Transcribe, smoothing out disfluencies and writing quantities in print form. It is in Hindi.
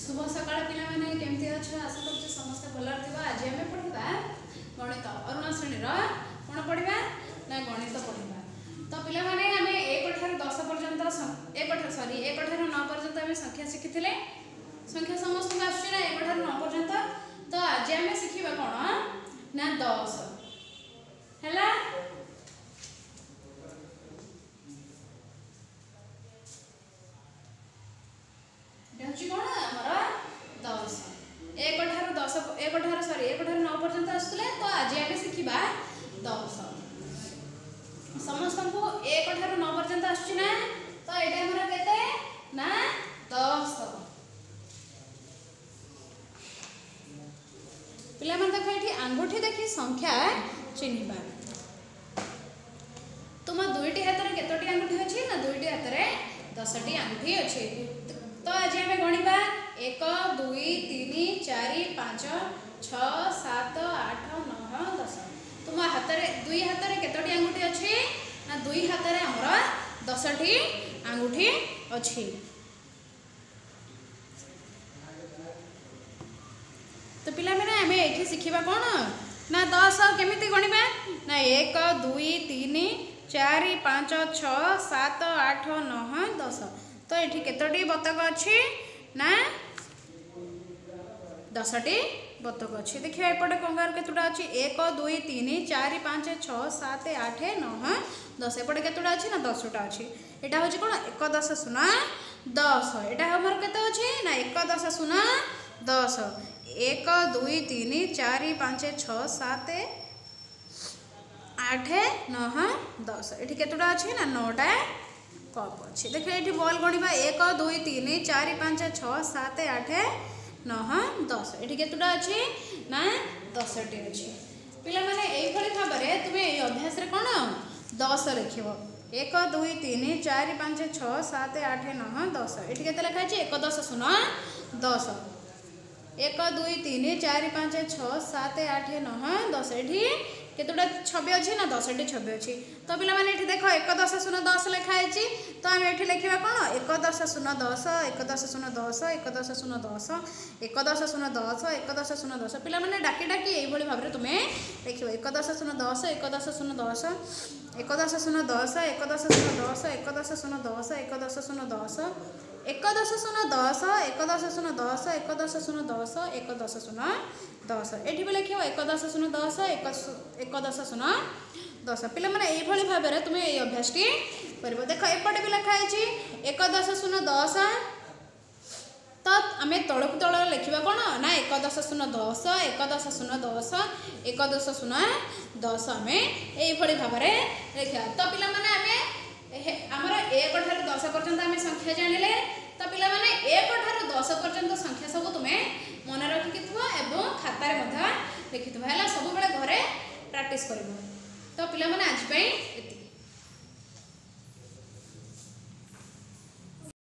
शुभ सकाळ पिला माने केमती अच्छा आशा करछु समस्त भलर थिबा। आज हमें पढिबा गणित अरुण श्रेणी रो कोन पढिबा ना गणित पढिबा। तो पिला माने हमें 1 ठार 10 पर्यंत 1 ठार 9 पर्यंत हमें संख्या शिखिथिले। संख्या समस्त को आछी ना 1 ठार 9 पर्यंत। तो आज हमें शिखिबा कोन ना 10 हैला। हूँ कौन आमर 10 1 ठार 9 पर्यंत आसुले। तो आज आम शिखा 10 समस्त को 1 ठार 9 पर्यंत आसुना। तो ये आमर केते ना 10 पिला मन देख ये आंगुठी देखी संख्या चिन्हबा। तुम दुईटी हाथ में केतोटी आंगुठी अच्छी ना दुईटी हाथ में 10टी आंगुठी अच्छी। तो आज आम गणिबा 1 2 3 4 5 6 7 8 9 10। तुम हाथ में दुई हाथ में केतोटी आंगुठी अच्छी ना दुई हाथ में आमर 10टी आंगुठी अच्छी। तो पिला मैंने आम ये शिखा कौन ना 10 केमिति गणिबा ना 1 2 3 4 5 6 7 8 9 10। तो ये केतोटी बतक अच्छी ना 10टी बतक अच्छी। देखिए एपटे कंगार केतोटा अच्छी 1 2 3 4 5 6 7 8 9 10। एपटे केतोटा अच्छी ना 10टा अच्छी। यहाँ हूँ कौन 1 10 0 10। यहाँ आमर केते अच्छी ना 1 10 0 10 1 2 3 4 5 6 7 8 9 10। ये केतोटा अच्छी ना 9टा कप अच्छी। देखिए ये बॉल गणिबा 1 2 3 4 5 6 7 8 9 10। ये केतोटा अच्छी ना 10टी अच्छी। पिला माने एई भली भाबरे तुमे एई अभ्यास रे कोन 10 लिखिबो 1 2 3 4 5 6 7 8 9 10। ये केते लिखा अछि 1 10 0 10 1 2 3 4 5 6 7 8 9 10। ये केतोटा छवि अच्छी ना 10टी छवि अच्छी। तो पिला माने एठी देखो 1 10 0 10 लिखा है। तो आम एठी लिखिबा कोन 1 10 0 10 1 10 0 10 1 10 0 10 1 10 0 10 1 10 0 10। पिला माने डाकी डाकी एई भली भाबरे तुमे लिखिबो 1 10 0 10 1 10 0 10 1 10 0 10 1 10 0 10 1 10 0 10 1 10 0 10 1 10 0 10 1 10 0 10 1 10 0 10 1 10 0 10। एठी भी लिखिबो 1 10 0 10 1 10 0 10। पिला माने एई भली भाबरे तुमे एई अभ्यासटी करबो। देखो एपटे भी लिखा है 1 10 0 10। तो आम तलक तल लिखा कौन ना 1 10 0 10 1 10 0 10 1 10 0 10 आम यही भाव में लिखा। तो पिला माने आमर 1 ठार 10 पर्यंत आम संख्या जानिले। तो पिला माने 1 ठार 10 पर्यंत संख्या सब तुम मन रखिक एवं खातार लिखि सब बेले घरे प्रैक्टिस कर। तो पिला माने आज एति।